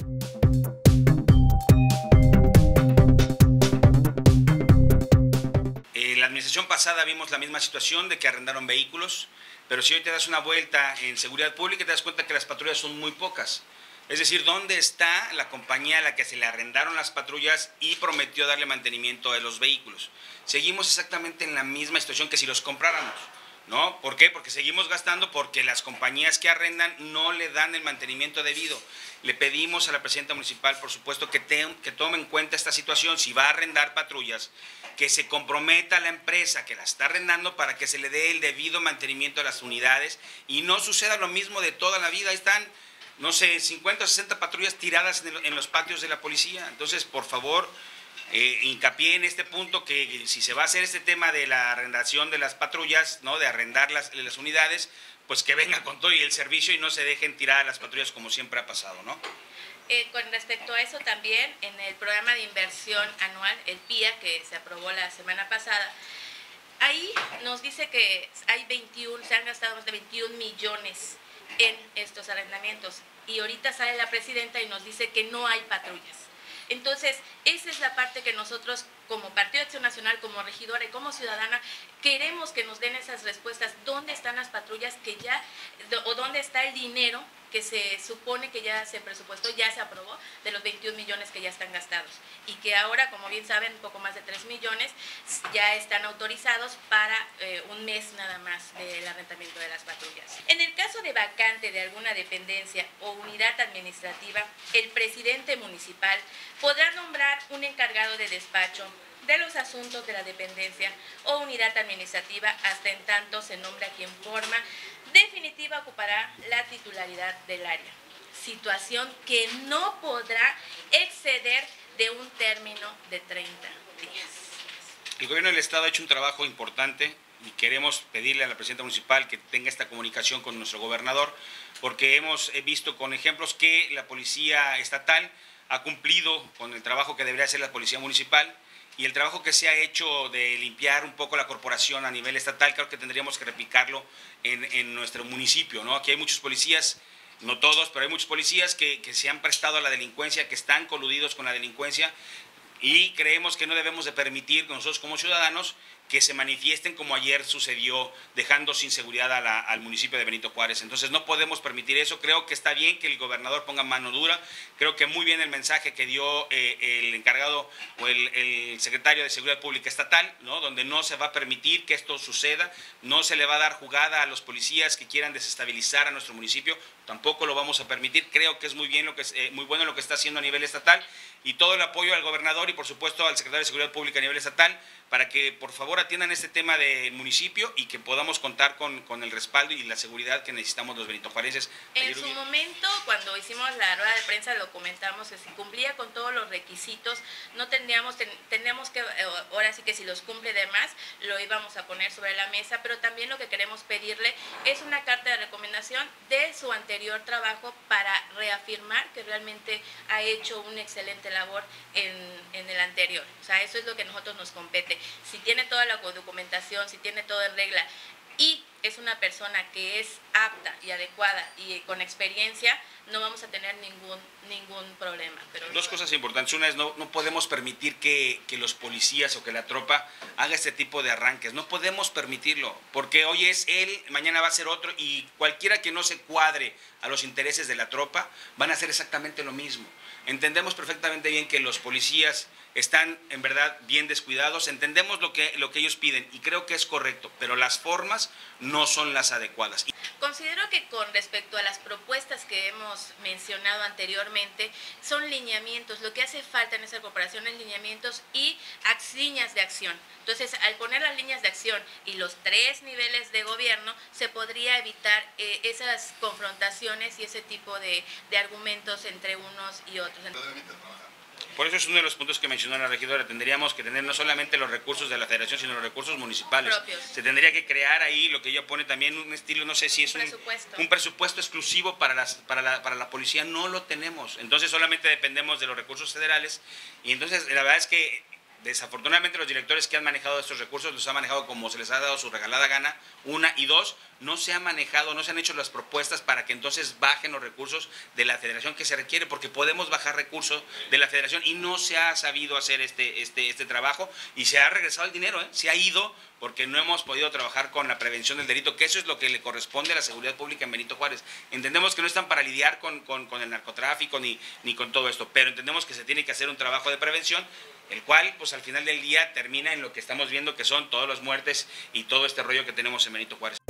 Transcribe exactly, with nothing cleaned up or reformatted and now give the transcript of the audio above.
En la administración pasada vimos la misma situación de que arrendaron vehículos, pero si hoy te das una vuelta en seguridad pública te das cuenta que las patrullas son muy pocas. Es decir, ¿dónde está la compañía a la que se le arrendaron las patrullas y prometió darle mantenimiento a los vehículos? Seguimos exactamente en la misma situación que si los compráramos, ¿no? ¿Por qué? Porque seguimos gastando porque las compañías que arrendan no le dan el mantenimiento debido. Le pedimos a la presidenta municipal, por supuesto, que, te, que tome en cuenta esta situación. Si va a arrendar patrullas, que se comprometa a la empresa que la está arrendando para que se le dé el debido mantenimiento a las unidades y no suceda lo mismo de toda la vida. Ahí están, no sé, cincuenta o sesenta patrullas tiradas en, el, en los patios de la policía. Entonces, por favor, eh, hincapié en este punto que si se va a hacer este tema de la arrendación de las patrullas, ¿no?, de arrendar las, las unidades, pues que venga con todo y el servicio y no se dejen tirar las patrullas como siempre ha pasado, ¿no? Eh, con respecto a eso también, en el programa de inversión anual, el P I A, que se aprobó la semana pasada, ahí nos dice que hay veintiuno, se han gastado más de veintiún millones en estos arrendamientos. Y ahorita sale la presidenta y nos dice que no hay patrullas. Entonces, esa es la parte que nosotros, como Partido de Acción Nacional, como regidora y como ciudadana, queremos que nos den esas respuestas. ¿Dónde están las patrullas que ya, o dónde está el dinero que se supone que ya se presupuestó, ya se aprobó, de los veintiún millones que ya están gastados? Y que ahora, como bien saben, un poco más de tres millones ya están autorizados para eh, un mes nada más del arrendamiento de las patrullas. En el caso de vacante de alguna dependencia o unidad administrativa, el presidente municipal podrá nombrar un encargado de despacho de los asuntos de la dependencia o unidad administrativa hasta en tanto se nombra quien forma definitiva ocupará la titularidad del área. Situación que no podrá exceder de un término de treinta días. El gobierno del estado ha hecho un trabajo importante y queremos pedirle a la presidenta municipal que tenga esta comunicación con nuestro gobernador, porque hemos visto con ejemplos que la policía estatal ha cumplido con el trabajo que debería hacer la policía municipal. Y el trabajo que se ha hecho de limpiar un poco la corporación a nivel estatal, creo que tendríamos que replicarlo en, en nuestro municipio, ¿no? Aquí hay muchos policías, no todos, pero hay muchos policías que, que se han prestado a la delincuencia, que están coludidos con la delincuencia, y creemos que no debemos de permitir nosotros como ciudadanos que se manifiesten como ayer sucedió, dejando sin seguridad a la, al municipio de Benito Juárez. Entonces no podemos permitir eso. Creo que está bien que el gobernador ponga mano dura. Creo que muy bien el mensaje que dio eh, el encargado o el, el secretario de Seguridad Pública Estatal, ¿no?, donde no se va a permitir que esto suceda, no se le va a dar jugada a los policías que quieran desestabilizar a nuestro municipio, tampoco lo vamos a permitir. Creo que es muy bien lo que es, eh, muy bueno lo que está haciendo a nivel estatal, y todo el apoyo al gobernador y por supuesto al secretario de Seguridad Pública a nivel estatal para que por favor atiendan este tema del municipio y que podamos contar con, con el respaldo y la seguridad que necesitamos los benitojuarenses. En su momento, cuando hicimos la rueda de prensa, lo comentamos que si cumplía con todos los requisitos, no tendríamos, ten, tendríamos que, ahora sí que si los cumple de más, lo íbamos a poner sobre la mesa, pero también lo que queremos pedirle es una carta de recomendación de su anterior trabajo para reafirmar que realmente ha hecho una excelente labor en, en el anterior. O sea, eso es lo que a nosotros nos compete. Si tiene toda la documentación, si tiene todo en regla y es una persona que es apta y adecuada y con experiencia, no vamos a tener ningún ningún problema. Pero Dos no, cosas importantes. Una es no, no podemos permitir que, que los policías o que la tropa haga este tipo de arranques. No podemos permitirlo, porque hoy es él, mañana va a ser otro, y cualquiera que no se cuadre a los intereses de la tropa van a hacer exactamente lo mismo. Entendemos perfectamente bien que los policías están en verdad bien descuidados, entendemos lo que, lo que ellos piden y creo que es correcto, pero las formas no son las adecuadas. Considero que con respecto a las propuestas que hemos mencionado anteriormente, son lineamientos. Lo que hace falta en esa corporación es lineamientos y líneas de acción. Entonces, al poner las líneas de acción y los tres niveles de gobierno, se podría evitar eh, esas confrontaciones y ese tipo de, de argumentos entre unos y otros. Por eso es uno de los puntos que mencionó la regidora. Tendríamos que tener no solamente los recursos de la federación, sino los recursos municipales. Propios. Se tendría que crear ahí lo que ella pone también un estilo, no sé si es un presupuesto, un presupuesto exclusivo para, las, para, la, para la policía. No lo tenemos. Entonces solamente dependemos de los recursos federales. Y entonces la verdad es que desafortunadamente los directores que han manejado estos recursos los han manejado como se les ha dado su regalada gana, una, y dos, no se ha manejado, no se han hecho las propuestas para que entonces bajen los recursos de la federación que se requiere, porque podemos bajar recursos de la federación y no se ha sabido hacer este, este, este trabajo y se ha regresado el dinero, ¿eh? Se ha ido porque no hemos podido trabajar con la prevención del delito, que eso es lo que le corresponde a la seguridad pública en Benito Juárez. Entendemos que no están para lidiar con, con, con el narcotráfico ni, ni con todo esto, pero entendemos que se tiene que hacer un trabajo de prevención, el cual pues al final del día termina en lo que estamos viendo que son todas las muertes y todo este rollo que tenemos en Benito Juárez.